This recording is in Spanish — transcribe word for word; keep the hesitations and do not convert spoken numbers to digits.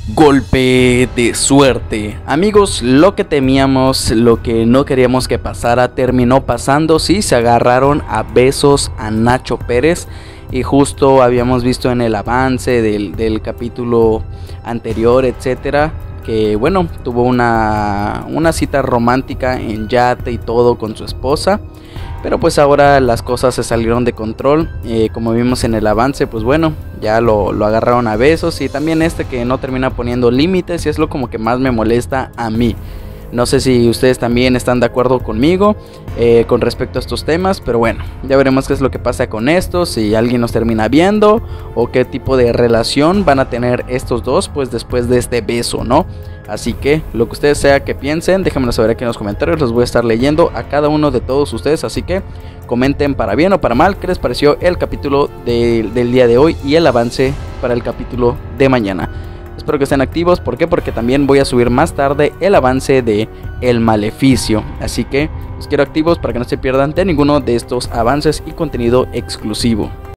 Golpe de suerte. Amigos, lo que temíamos, lo que no queríamos que pasara, terminó pasando. Sí, se agarraron a besos a Nacho Pérez. Y justo habíamos visto en el avance del, del capítulo anterior, etcétera, que bueno, tuvo una, una cita romántica en yate y todo con su esposa. Pero pues ahora las cosas se salieron de control, eh, como vimos en el avance, pues bueno, ya lo, lo agarraron a besos. Y también este que no termina poniendo límites, y es lo como que más me molesta a mí. No sé si ustedes también están de acuerdo conmigo eh, con respecto a estos temas, pero bueno, ya veremos qué es lo que pasa con esto, si alguien nos termina viendo o qué tipo de relación van a tener estos dos pues después de este beso, ¿no? Así que lo que ustedes sea que piensen, déjenmelo saber aquí en los comentarios, los voy a estar leyendo a cada uno de todos ustedes, así que comenten para bien o para mal qué les pareció el capítulo de, del día de hoy y el avance para el capítulo de mañana. Espero que estén activos, ¿por qué? Porque también voy a subir más tarde el avance de El Maleficio, así que los quiero activos para que no se pierdan de ninguno de estos avances y contenido exclusivo.